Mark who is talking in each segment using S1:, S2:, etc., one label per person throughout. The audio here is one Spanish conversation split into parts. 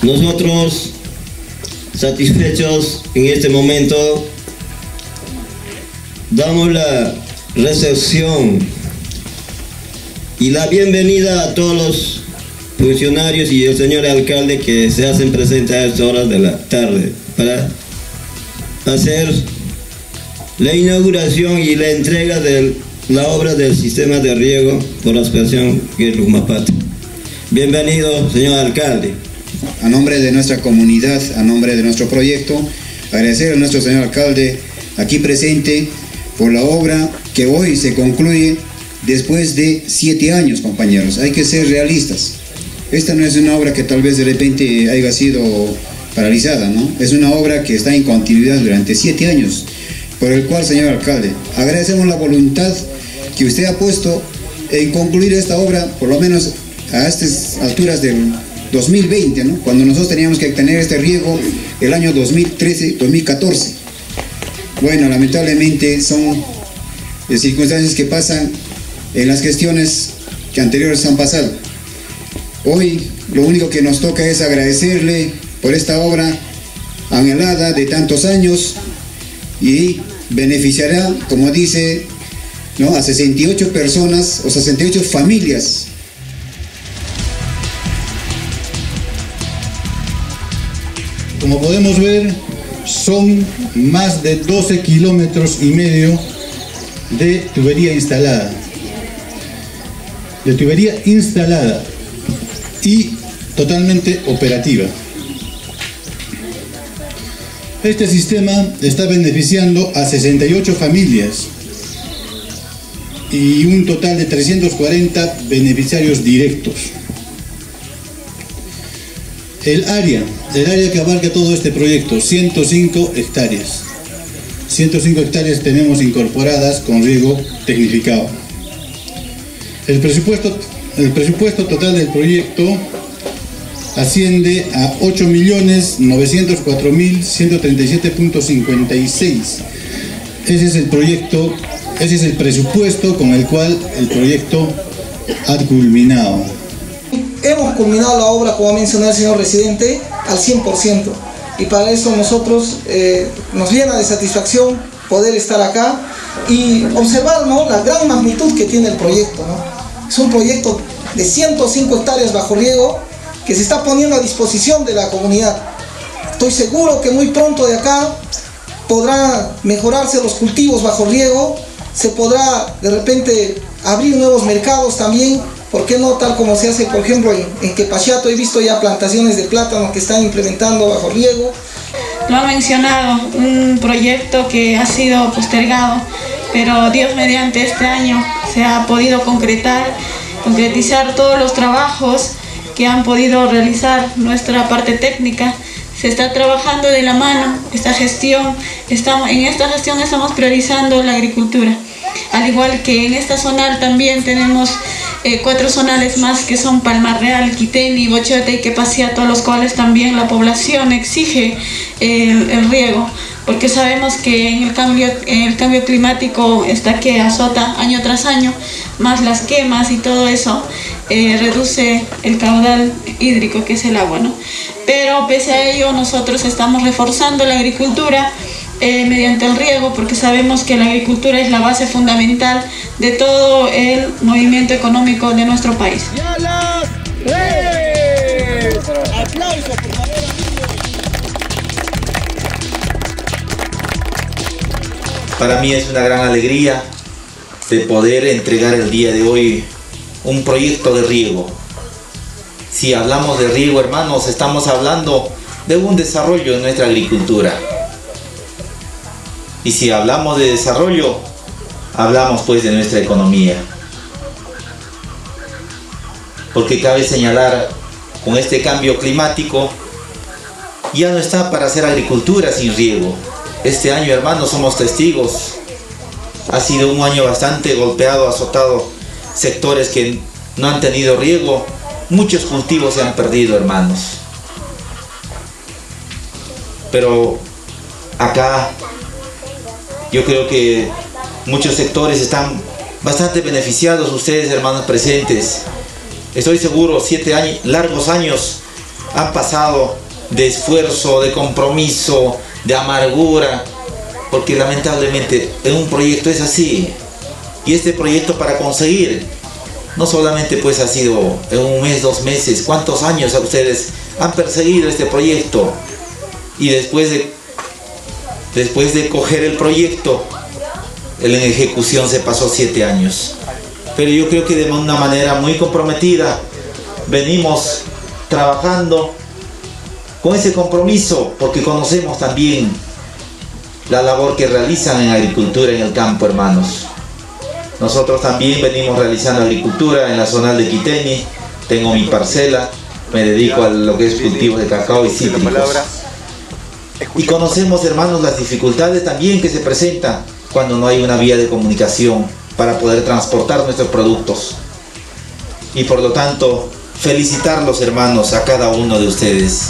S1: Nosotros, satisfechos en este momento, damos la recepción y la bienvenida a todos los funcionarios y el señor alcalde que se hacen presentes a estas horas de la tarde para hacer la inauguración y la entrega de la obra del sistema de riego por aspersión que es Lukmapato. Bienvenido, señor alcalde.
S2: A nombre de nuestra comunidad, a nombre de nuestro proyecto, agradecer a nuestro señor alcalde aquí presente por la obra que hoy se concluye después de 7 años, compañeros. Hay que ser realistas. Esta no es una obra que tal vez de repente haya sido paralizada, ¿no? Es una obra que está en continuidad durante 7 años, por el cual, señor alcalde, agradecemos la voluntad que usted ha puesto en concluir esta obra, por lo menos a estas alturas del 2020, ¿no? Cuando nosotros teníamos que tener este riego el año 2013-2014. Bueno, lamentablemente son circunstancias que pasan en las gestiones que anteriores han pasado. Hoy lo único que nos toca es agradecerle por esta obra anhelada de tantos años y beneficiará, como dice, ¿no?, a 68 personas o 68 familias.
S3: Como podemos ver, son más de 12,5 kilómetros de tubería instalada. De tubería instalada y totalmente operativa. Este sistema está beneficiando a 68 familias y un total de 340 beneficiarios directos. El área que abarca todo este proyecto, 105 hectáreas. 105 hectáreas tenemos incorporadas con riego tecnificado. El presupuesto total del proyecto asciende a 8.904.137.56. Ese es el presupuesto con el cual el proyecto ha culminado.
S4: Hemos culminado la obra, como mencionó el señor residente, al 100%. Y para eso nosotros nos llena de satisfacción poder estar acá y observar, ¿no?, la gran magnitud que tiene el proyecto, ¿no? Es un proyecto de 105 hectáreas bajo riego que se está poniendo a disposición de la comunidad. Estoy seguro que muy pronto de acá podrán mejorarse los cultivos bajo riego, se podrá de repente abrir nuevos mercados también. ¿Por qué no? Tal como se hace, por ejemplo, en Quepachato, he visto ya plantaciones de plátano que están implementando bajo riego.
S5: Lo ha mencionado, un proyecto que ha sido postergado, pero Dios mediante este año se ha podido concretizar todos los trabajos que han podido realizar nuestra parte técnica. Se está trabajando de la mano esta gestión. En esta gestión estamos priorizando la agricultura. Al igual que en esta zonal también tenemos 4 zonales más que son Palmar Real, Quiteni, Bochota y Quepaciato, los cuales también la población exige el riego, porque sabemos que en el cambio climático está que azota año tras año, más las quemas y todo eso reduce el caudal hídrico que es el agua, ¿no? Pero pese a ello nosotros estamos reforzando la agricultura mediante el riego, porque sabemos que la agricultura es la base fundamental de todo el movimiento económico de nuestro país.
S6: ¡Aplausos, por favor!
S7: Para mí es una gran alegría de poder entregar el día de hoy un proyecto de riego. Si hablamos de riego, hermanos, estamos hablando de un desarrollo de nuestra agricultura. Y si hablamos de desarrollo, hablamos pues de nuestra economía. Porque cabe señalar, con este cambio climático, ya no está para hacer agricultura sin riego. Este año, hermanos, somos testigos. Ha sido un año bastante golpeado, azotado. Sectores que no han tenido riego. Muchos cultivos se han perdido, hermanos. Pero acá yo creo que muchos sectores están bastante beneficiados. Ustedes, hermanos presentes, estoy seguro, 7 años, largos años han pasado de esfuerzo, de compromiso, de amargura, porque lamentablemente en un proyecto es así. Y este proyecto para conseguir, no solamente pues ha sido en un mes, 2 meses, ¿cuántos años ustedes han perseguido este proyecto? Y después de coger el proyecto, en ejecución se pasó 7 años. Pero yo creo que de una manera muy comprometida venimos trabajando con ese compromiso, porque conocemos también la labor que realizan en agricultura en el campo, hermanos. Nosotros también venimos realizando agricultura en la zona de Quiteni. Tengo mi parcela, me dedico a lo que es cultivos de cacao y cítricos. Y conocemos, hermanos, las dificultades también que se presentan cuando no hay una vía de comunicación para poder transportar nuestros productos. Y por lo tanto, felicitarlos, hermanos, a cada uno de ustedes.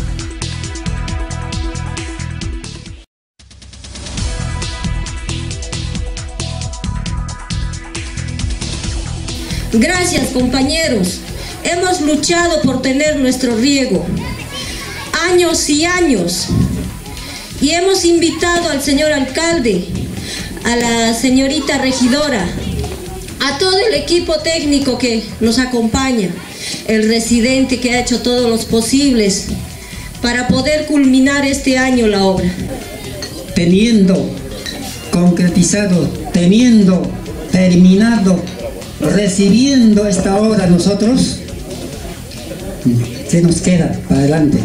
S8: Gracias, compañeros. Hemos luchado por tener nuestro riego, años y años, y hemos invitado al señor alcalde, a la señorita regidora, a todo el equipo técnico que nos acompaña, el residente que ha hecho todos los posibles para poder culminar este año la obra.
S9: Teniendo concretizado, teniendo terminado, recibiendo esta obra nosotros, se nos queda para adelante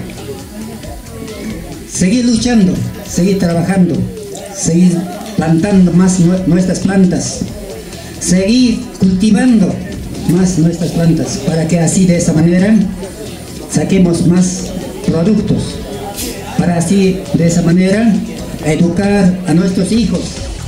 S9: seguir luchando, seguir trabajando, seguir plantando más nuestras plantas, seguir cultivando más nuestras plantas, para que así de esa manera saquemos más productos, para así de esa manera educar a nuestros hijos,